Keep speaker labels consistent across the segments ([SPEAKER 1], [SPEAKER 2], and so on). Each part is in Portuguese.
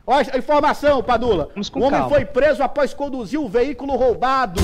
[SPEAKER 1] Olha a informação, Padula.
[SPEAKER 2] Vamos com
[SPEAKER 1] o homem
[SPEAKER 2] calma.
[SPEAKER 1] foi preso após conduzir o veículo roubado.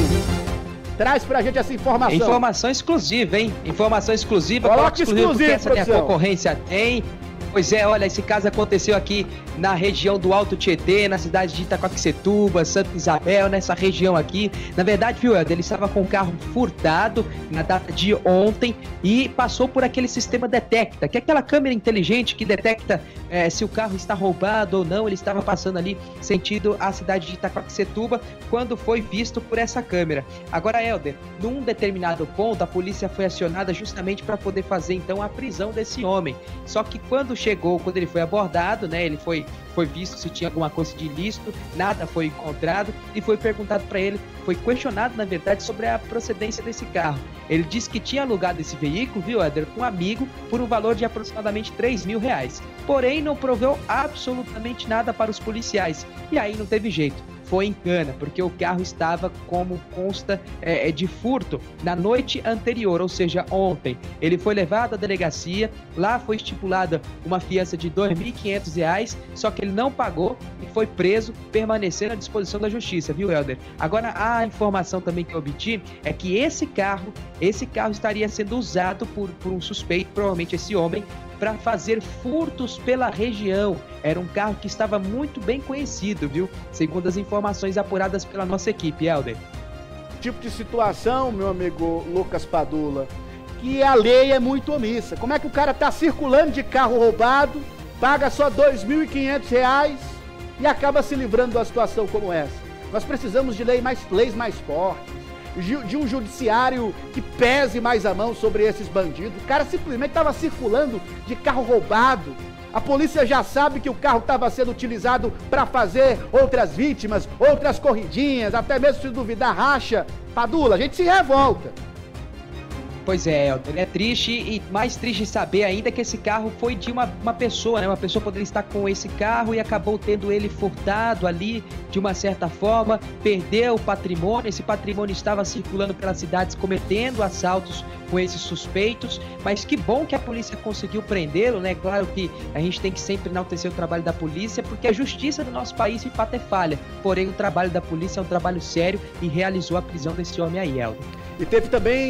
[SPEAKER 1] Traz pra gente essa informação.
[SPEAKER 2] Informação exclusiva, hein? Informação exclusiva.
[SPEAKER 1] Coloca exclusivo,
[SPEAKER 2] porque essa minha
[SPEAKER 1] produção.
[SPEAKER 2] concorrência tem. Pois é, olha, esse caso aconteceu aqui na região do Alto Tietê, na cidade de Itaquaquecetuba, Santa Isabel, nessa região aqui. Na verdade, viu, Helder, ele estava com o carro furtado na data de ontem e passou por aquele sistema Detecta, que é aquela câmera inteligente que detecta se o carro está roubado ou não. Ele estava passando ali sentido a cidade de Itaquaquecetuba quando foi visto por essa câmera. Agora, Helder, num determinado ponto, a polícia foi acionada justamente para poder fazer então a prisão desse homem. Só que quando ele foi abordado, né, ele foi visto se tinha alguma coisa de ilícito, nada foi encontrado e foi perguntado para ele, foi questionado na verdade sobre a procedência desse carro. Ele disse que tinha alugado esse veículo, viu, Éder, com um amigo por um valor de aproximadamente R$3.000. Porém, não proveu absolutamente nada para os policiais e aí não teve jeito. Foi em cana, porque o carro estava, como consta, de furto na noite anterior, ou seja, ontem. Ele foi levado à delegacia, lá foi estipulada uma fiança de R$2.500, só que ele não pagou e foi preso, permanecendo à disposição da justiça, viu, Helder? Agora, a informação também que eu obti é que esse carro estaria sendo usado por um suspeito, provavelmente esse homem, para fazer furtos pela região. Era um carro que estava muito bem conhecido, viu? Segundo as informações apuradas pela nossa equipe, Helder.
[SPEAKER 1] Tipo de situação, meu amigo Lucas Padula, que a lei é muito omissa. Como é que o cara tá circulando de carro roubado, paga só R$2.500 e acaba se livrando de uma situação como essa? Nós precisamos de leis mais fortes, de um judiciário que pese mais a mão sobre esses bandidos. O cara simplesmente estava circulando de carro roubado. A polícia já sabe que o carro estava sendo utilizado para fazer outras vítimas, outras corridinhas, até mesmo se duvidar racha. Padula, a gente se revolta.
[SPEAKER 2] Pois é, Elton, é triste e mais triste saber ainda que esse carro foi de uma pessoa, né? Uma pessoa poderia estar com esse carro e acabou tendo ele furtado ali de uma certa forma, perdeu o patrimônio, esse patrimônio estava circulando pelas cidades cometendo assaltos com esses suspeitos, mas que bom que a polícia conseguiu prendê-lo, né? Claro que a gente tem que sempre enaltecer o trabalho da polícia, porque a justiça do nosso país de fato é falha, porém o trabalho da polícia é um trabalho sério e realizou a prisão desse homem aí, Elton.
[SPEAKER 1] E teve também